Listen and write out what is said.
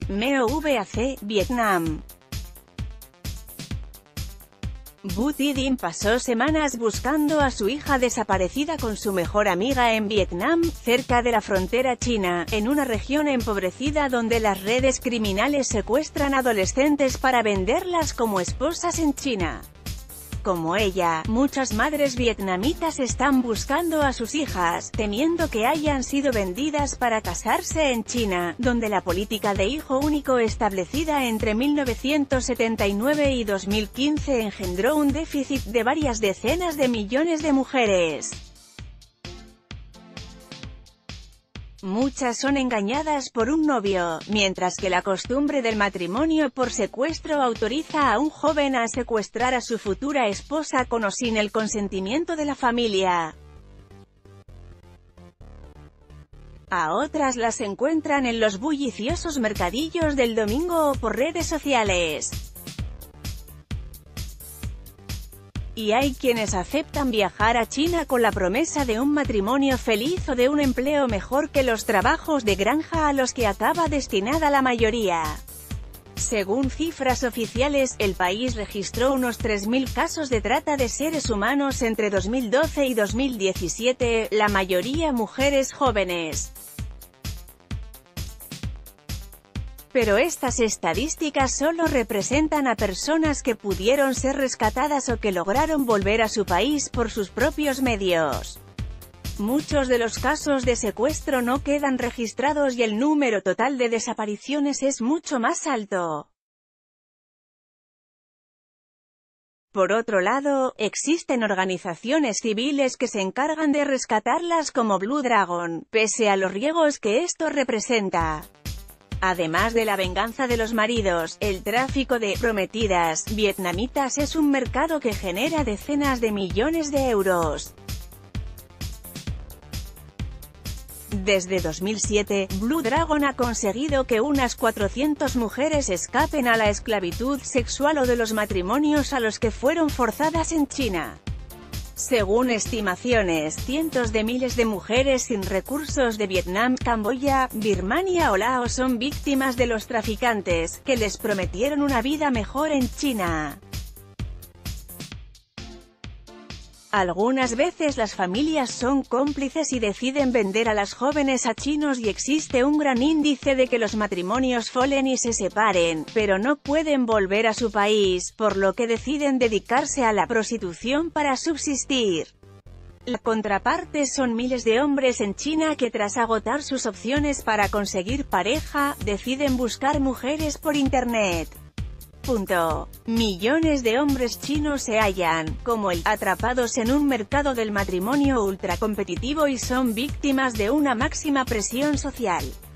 MOVAC, Vietnam. Vu Thi Dinh pasó semanas buscando a su hija desaparecida con su mejor amiga en Vietnam, cerca de la frontera china, en una región empobrecida donde las redes criminales secuestran adolescentes para venderlas como esposas en China. Como ella, muchas madres vietnamitas están buscando a sus hijas, temiendo que hayan sido vendidas para casarse en China, donde la política de hijo único establecida entre 1979 y 2015 engendró un déficit de varias decenas de millones de mujeres. Muchas son engañadas por un novio, mientras que la costumbre del matrimonio por secuestro autoriza a un joven a secuestrar a su futura esposa con o sin el consentimiento de la familia. A otras las encuentran en los bulliciosos mercadillos del domingo o por redes sociales. Y hay quienes aceptan viajar a China con la promesa de un matrimonio feliz o de un empleo mejor que los trabajos de granja a los que acaba destinada la mayoría. Según cifras oficiales, el país registró unos 3.000 casos de trata de seres humanos entre 2012 y 2017, la mayoría mujeres jóvenes. Pero estas estadísticas solo representan a personas que pudieron ser rescatadas o que lograron volver a su país por sus propios medios. Muchos de los casos de secuestro no quedan registrados y el número total de desapariciones es mucho más alto. Por otro lado, existen organizaciones civiles que se encargan de rescatarlas como Blue Dragon, pese a los riesgos que esto representa. Además de la venganza de los maridos, el tráfico de prometidas vietnamitas es un mercado que genera decenas de millones de euros. Desde 2007, Blue Dragon ha conseguido que unas 400 mujeres escapen a la esclavitud sexual o de los matrimonios a los que fueron forzadas en China. Según estimaciones, cientos de miles de mujeres sin recursos de Vietnam, Camboya, Birmania o Laos son víctimas de los traficantes, que les prometieron una vida mejor en China. Algunas veces las familias son cómplices y deciden vender a las jóvenes a chinos y existe un gran índice de que los matrimonios fallen y se separen, pero no pueden volver a su país, por lo que deciden dedicarse a la prostitución para subsistir. La contraparte son miles de hombres en China que tras agotar sus opciones para conseguir pareja, deciden buscar mujeres por internet. Millones de hombres chinos se hallan, como él, atrapados en un mercado del matrimonio ultracompetitivo y son víctimas de una máxima presión social.